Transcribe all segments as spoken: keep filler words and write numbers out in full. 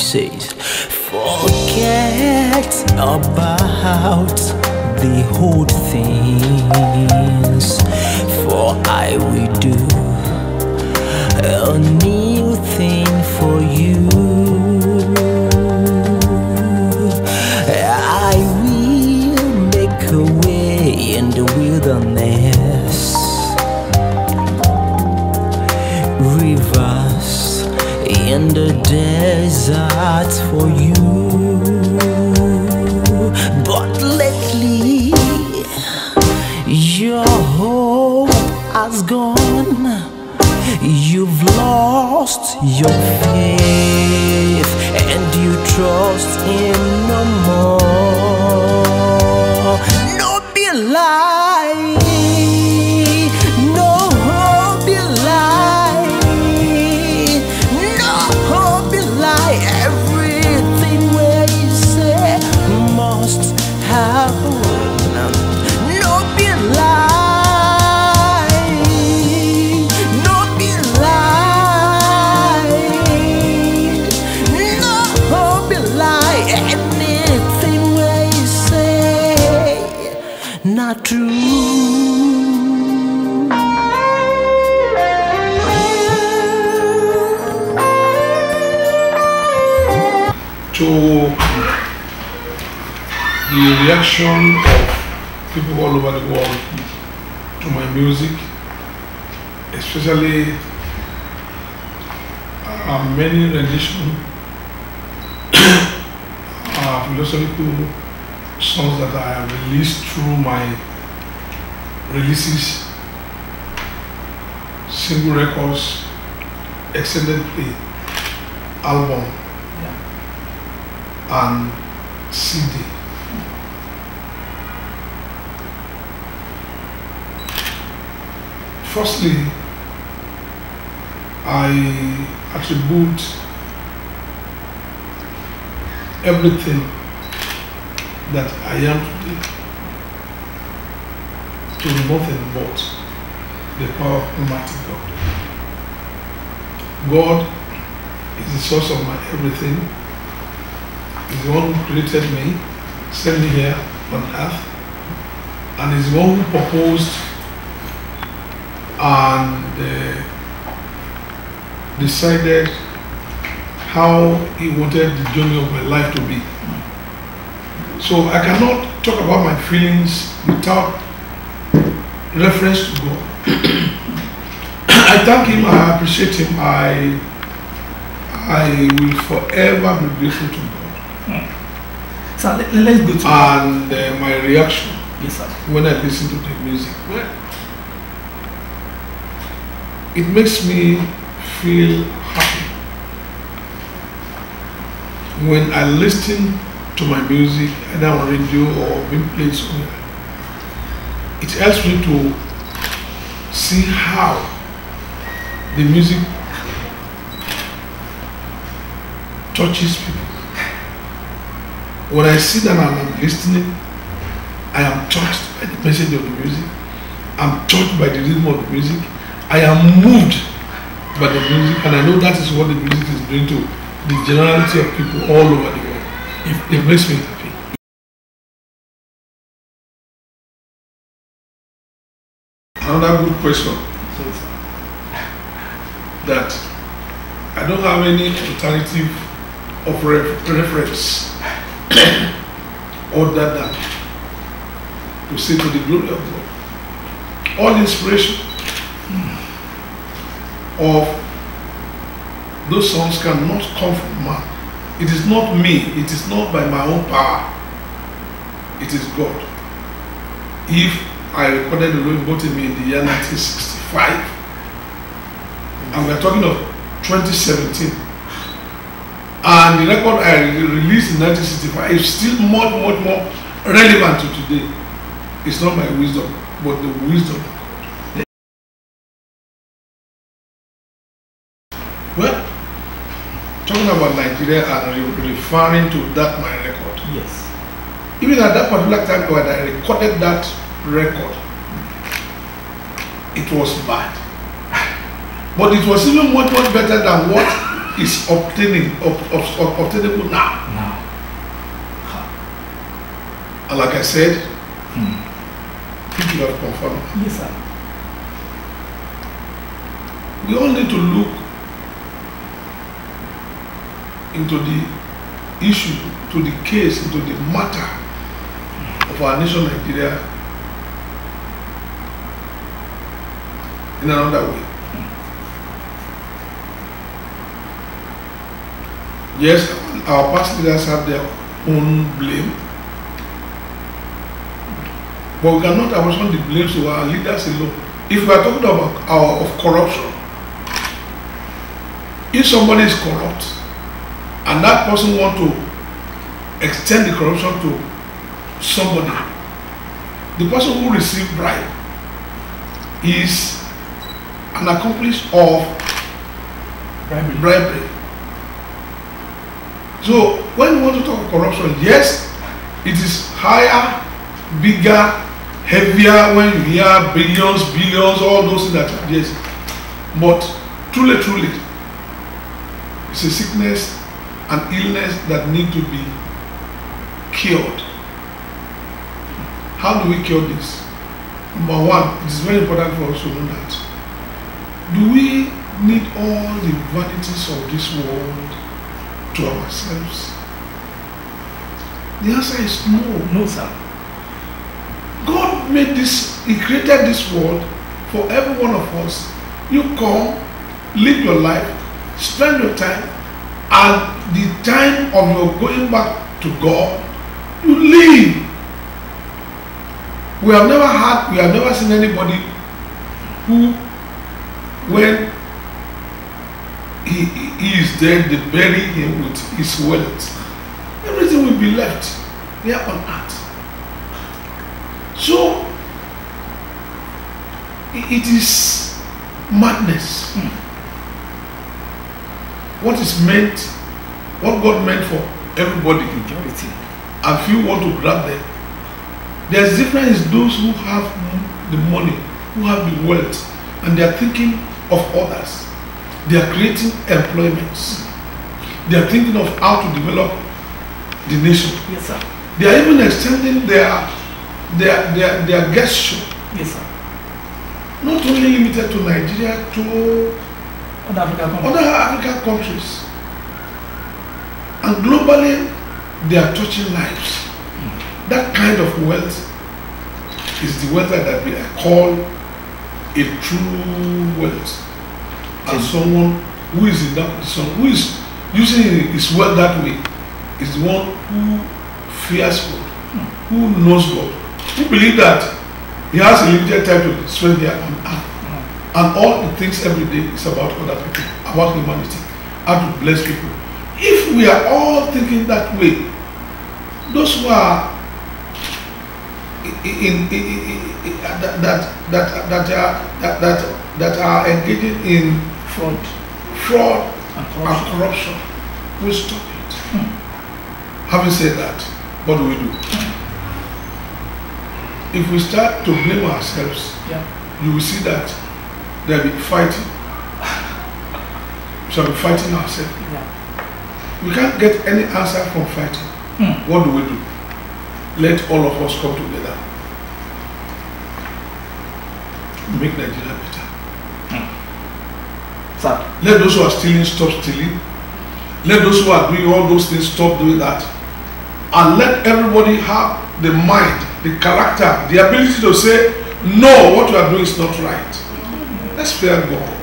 says, forget about the old things, for I will do a new thing for you. I will make a way in the wilderness, rivers in the desert for you. But lately your hope has gone, you've lost your faith, and you trust him no more. No be lie, no be lie, no be lie. Everything where you say must happen. No be lie, no be lie, no be lie. Anything where you say not true. To the reaction of people all over the world to my music, especially uh, many rendition uh, philosophical songs that I have released through my releases, single records, extended play, album, and C D. Firstly, I attribute everything that I am today to nothing but the power of Almighty God. God is the source of my everything. He's the one who created me, sent me here on earth, and is the one who proposed and uh, decided how he wanted the journey of my life to be. So I cannot talk about my feelings without reference to God. I thank him, I appreciate him, I, I will forever be grateful to God. So let, let's go to and uh, my reaction, yes, sir, when I listen to the music, well, it makes me feel happy. When I listen to my music, either on radio or being played somewhere, it helps me to see how the music touches people. When I sit down and I'm listening, I am touched by the message of the music. I'm touched by the rhythm of the music. I am moved by the music, and I know that is what the music is doing to the generality of people all over the world. It, it makes me happy. Another good question. That I don't have any alternative of ref reference other than to say to the glory of God. All inspiration of those songs cannot come from man. It is not me, it is not by my own power, it is God. If I recorded the Lord Bottom in the year nineteen sixty-five, and we're talking of twenty seventeen, and the record I released in nineteen sixty-five is still much, much more relevant to today. It's not my wisdom, but the wisdom of God. Well, talking about Nigeria and re referring to that my record. Yes. Even at that particular time when I recorded that record, it was bad. But it was even much, much better than what is obtaining, ob, ob, ob, obtainable now. Now. And like I said, Hmm. people have confirmed. Yes, sir. We all need to look into the issue, to the case, into the matter of our nation, Nigeria, in another way. Yes, our past leaders have their own blame, but we cannot apportion the blame to our leaders alone. If we are talking about our of corruption, if somebody is corrupt and that person want to extend the corruption to somebody, the person who received bribe is an accomplice of Bribery. bribery. So when we want to talk corruption, yes, it is higher, bigger, heavier when you hear billions, billions, all those things that are yes. But truly, truly, it's a sickness, an illness that need to be cured. How do we cure this? Number one, it is very important for us to know that. Do we need all the vanities of this world to ourselves? The answer is no. No, sir. God made this, He created this world for every one of us. You come, live your life, spend your time, and the time of your going back to God, you live. We have never had, we have never seen anybody who, when he, he is dead, they bury him with his wealth. Everything will be left there on earth. So, it is madness. Hmm. What is meant, what God meant for everybody, Majority. and few want to grab them. There's difference in those who have the money, who have the wealth, and they are thinking of others. They are creating employments. They are thinking of how to develop the nation. Yes, sir. They are even extending their their their, their gesture, Yes, sir. not only limited to Nigeria, to Other African countries. other African countries. And globally, they are touching lives. That kind of wealth is the wealth that we call a true wealth. And someone who is in that position, who is using his wealth that way, is the one who fears God, who knows God, who believes that he has a limited time to spend here on earth. And all he thinks every day is about other people, about humanity, how to bless people. If we are all thinking that way, those who are in, in, in, in, in that, that that that are that, that that are engaging in Fraud. fraud And and corruption. corruption will stop it. Having said that, what do we do? If we start to blame ourselves, Yeah. you will see that there will be fighting. We shall be fighting ourselves. Yeah. We can't get any answer from fighting. Hmm. What do we do? Let all of us come together. Make Nigeria better. Sir. Let those who are stealing stop stealing. Let those who are doing all those things stop doing that. And let everybody have the mind, the character, the ability to say, no, what you are doing is not right. Let's fear God.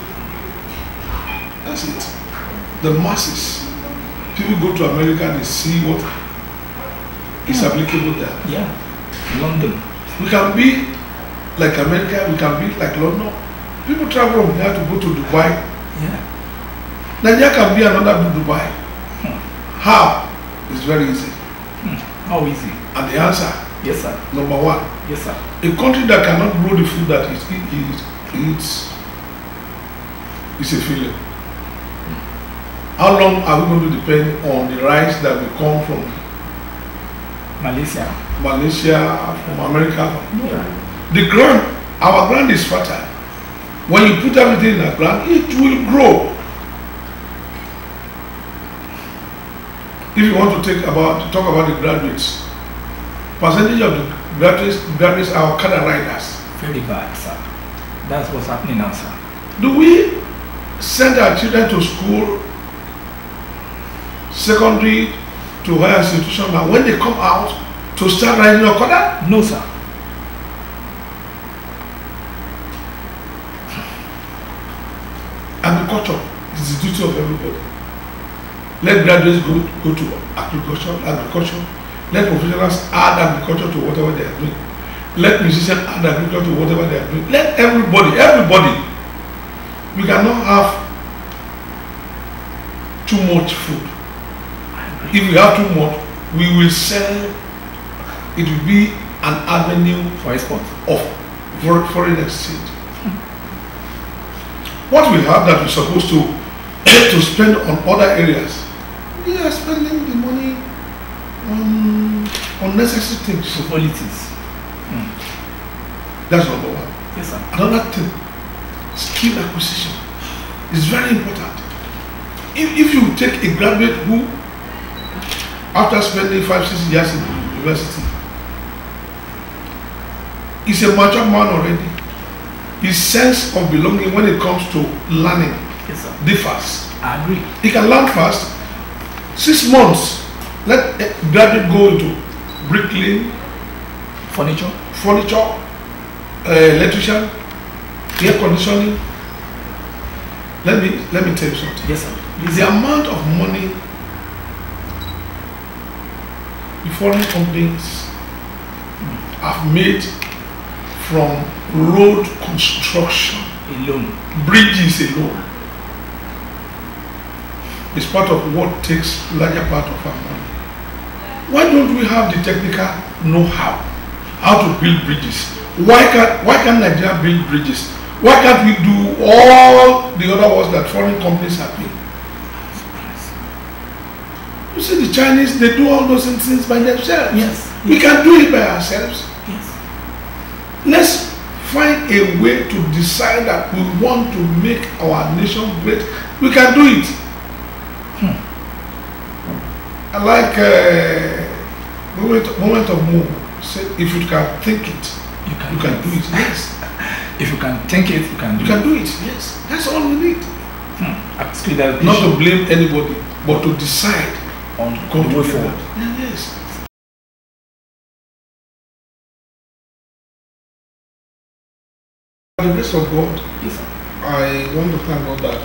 That's it. The masses. People go to America and they see what is applicable there. Yeah. London. We can be like America, we can be like London. People travel from here to go to Dubai. Yeah. Nigeria can be another Dubai. Hmm. How? It's very easy. Hmm. How easy? And the answer, Yes, sir. number one, Yes, sir. a country that cannot grow the food that it eats, it's, it's a failure. How long are we going to depend on the rice that will come from Malaysia. Malaysia, from America? Yeah. The ground, our ground is fertile. When you put everything in the ground, it will grow. if you want to take about talk about the graduates, percentage of the graduates graduates are Okada riders. Very bad, sir. That's what's happening now, sir. Do we send our children to school, secondary to higher institution, and when they come out to start riding Okada? No, sir. Agriculture is the duty of everybody. Let graduates go, go to agriculture, agriculture. Let professionals add agriculture to whatever they are doing. Let musicians add agriculture to whatever they are doing. Let everybody, everybody. We cannot have too much food. If we have too much, we will sell. It will be an avenue For export. of for- foreign exchange. What we have that we're supposed to to spend on other areas, we are spending the money on unnecessary things. Frivolities. That's number one. Yes, sir. Another thing, skill acquisition is very important. If, if you take a graduate who, after spending five, six years in university, is a mature man already, his sense of belonging when it comes to learning Yes, sir. differs. I agree. He can learn fast. Six months, let a graduate go into bricklaying, Furniture. furniture, uh, electrician, air conditioning. Let me let me tell you something. Yes, sir. The amount of money the foreign companies have made from road construction, Alone. bridges alone, is part of what takes larger part of our money. Why don't we have the technical know-how, how to build bridges? Why can't why can't Nigeria build bridges? Why can't we do all the other works that foreign companies are doing? You see, the Chinese, they do all those things by themselves. Yes. We can do it by ourselves. Yes. Let's find a way to decide that we want to make our nation great. We can do it. Hmm. I like uh, moment, moment of move. Say, if you can think it, You can, you can do it. Yes, If you can think it, you can do you can it. do it. Yes, that's all we need. Hmm. Actually, that's Not to blame anybody, but to decide on to come the way together. forward. Yeah, yes. By the grace of God, Yes, sir. I want to thank God that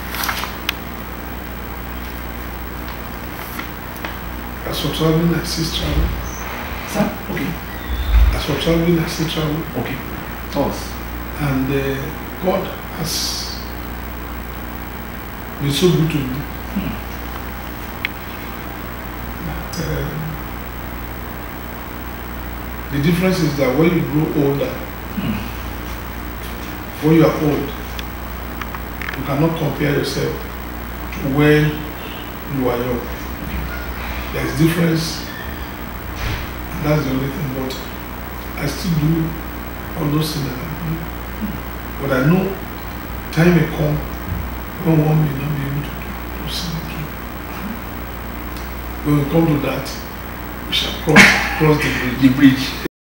as for traveling, I still travel. Sir? Okay. As for traveling, I still travel. Okay. Tell us. And uh, God has been so good to me that uh, the difference is that when you grow older, when you are old, you cannot compare yourself to when you are young. There is difference, and that's the only thing. But I still do all those things that I do. But I know time may come when one may not be able to do those things again. When we come to that, we shall cross, cross the bridge. The bridge.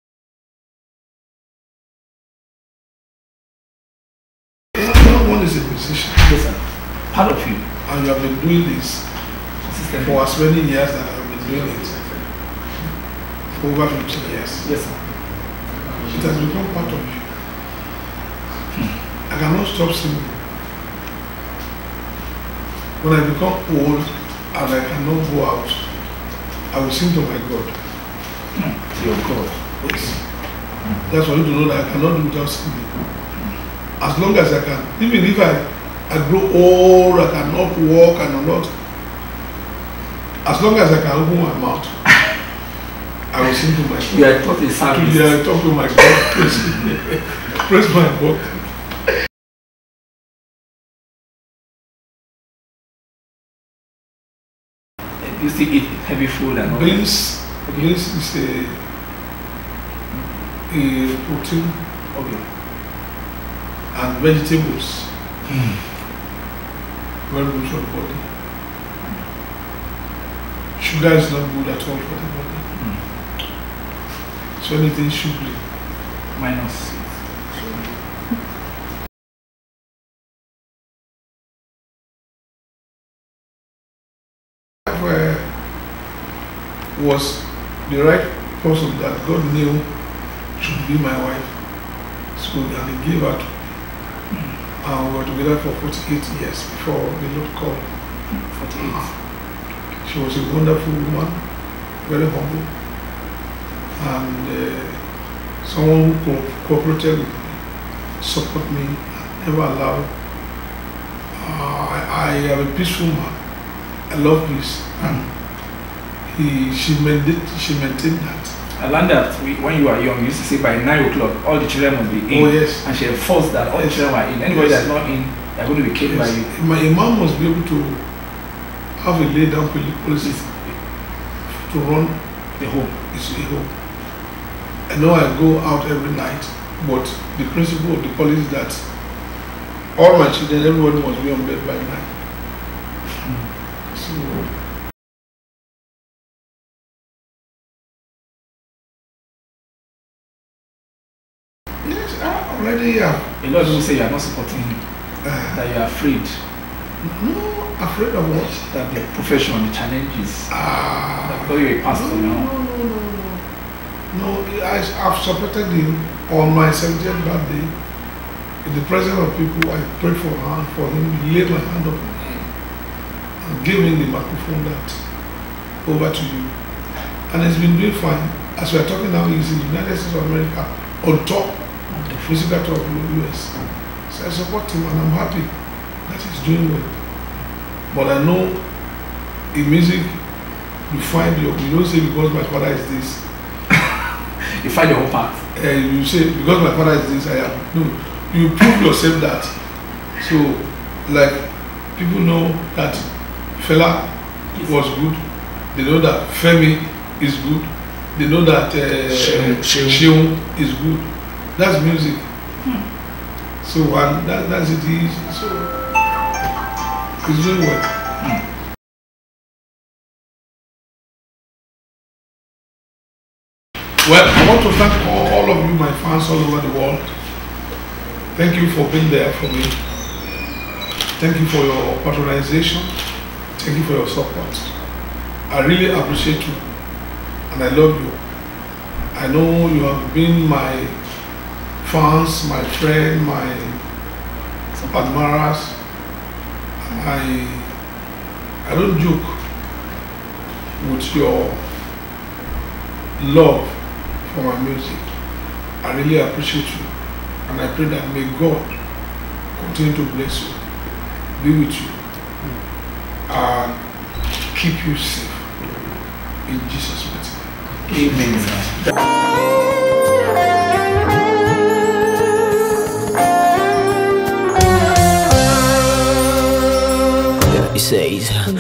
One one is a musician, Yes, sir. Part of you. and you have been doing this System. for as many years that I've been doing it. For over fifteen years. Yes, sir. It has become part of you. I cannot stop singing. When I become old and I cannot go out, I will sing to my God. Your God. Yes. That's for you to know that I cannot do without singing. As long as I can. Even if I, I grow old, I cannot walk and I'm not. As long as I can open my mouth, I will sing to my God. You are taught a service. Yeah, I talk to my God. Praise, praise my God. You still eat heavy food and all. Beans, beans is a, a protein Okay. and vegetables. Very good for the body. Sugar is not good at all for the body. Mm. So anything sugary. Minus. Where was the right person that God knew should be my wife. So and he gave her to me. And we were together for forty-eight years before the Lord called. forty-eight. She was a wonderful woman, very humble, and uh, someone who co cooperated with me, support me, never allowed. Uh, I, I am a peaceful man. I love peace, and he she maintained she maintained that. I learned that we, when you were young, you used to say by nine o'clock all the children must be in. Oh yes. And she enforced that all Yes. the children were in. Anybody Yes. that's not in, they're going to be killed by Yes. you. My imam must be able to have a lay down policy to run The home. his home. I know I go out every night, but the principle of the policy is that all my children, everybody must be on bed by nine. So yes, I already have. A lot of people say you are not supporting him, Uh, that you are afraid no, afraid of what? that the profession, the challenges. Ah, Though you're a pastor no, now. no, no, no, no. No, I, I've supported him on my seventieth birthday. In the presence of people, I prayed for her, for him, laid my hand upon him, and gave him the microphone that over to you. And he's been doing fine. As we are talking now, he's in the United States of America, on top of the physical top of the U S. So I support him, and I'm happy that he's doing well. But I know in music, you find your, you don't say because my father is this. You find your own path. Uh, you say because my father is this, I am. No, you prove yourself that. So, like, people know that Fela was good. They know that Femi is good. They know that uh, Seun. Seun is good. That's music. Hmm. So, and that, that's it. He's, so, he's doing well. Hmm. Well, I want to thank all, all of you, my fans all over the world. Thank you for being there for me. Thank you for your patronization. Thank you for your support. I really appreciate you, and I love you. I know you have been my fans, my friend, my admirers. I, I don't joke with your love for my music. I really appreciate you, and I pray that may God continue to bless you, be with you, and keep you safe in Jesus' mighty name. Amen. Sir. He says